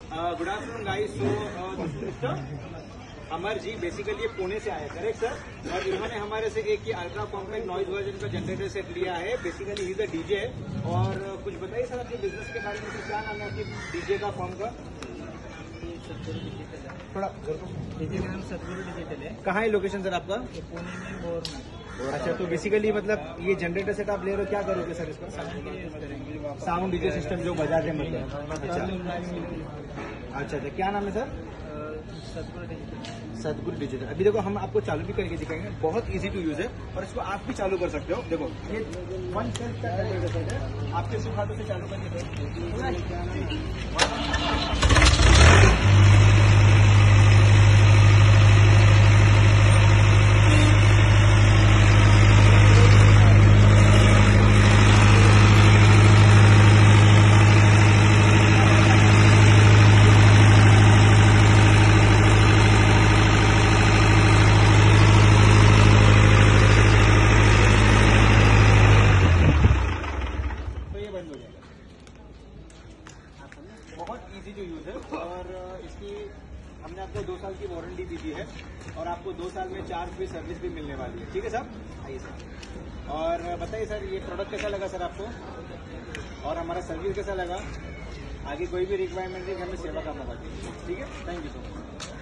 Good afternoon guys. So Amar ji basically ये पुणे से आए, करेक्ट सर? और इन्होंने हमारे से एक ही अल्ट्रा कॉम्पैक्ट नॉइज वर्जन का जनरेटर सेट लिया है। Basically he is a DJ. और कुछ बताइए सर आपके बिजनेस के बारे में, तो क्या नाम है आपकी डीजे का फॉर्म का? थोड़ा डीजे का नाम सतगुरु डिजिटल है। कहाँ है लोकेशन सर आपका? पुणे में बोर में। अच्छा, तो बेसिकली मतलब ये जनरेटर सेट आप ले रहे हो, क्या करोगे सर इसका? साउंड डीजे सिस्टम जो बजाते हैं मतलब। अच्छा, क्या नाम है सर? सतगुरु डिजिटल। सतगुरु डिजिटल। अभी देखो हम आपको चालू भी करके दिखाएंगे, बहुत इजी टू यूज है और इसको आप भी चालू कर सकते हो। देखो ये 1 सेल्फ का जनरेटर सेट है, आपके सिर्फ हाथों से चालू करके बंद हो जाएगा। बहुत इजी टू यूज है और इसकी हमने आपको 2 साल की वारंटी दी थी है और आपको 2 साल में 4 फ्री सर्विस भी मिलने वाली है। ठीक है सर? आइए सर। और बताइए सर, ये प्रोडक्ट कैसा लगा सर आपको और हमारा सर्विस कैसा लगा? आगे कोई भी रिक्वायरमेंट है हमें सेवा का मौका दीजिए। ठीक है, थैंक यू सो मच।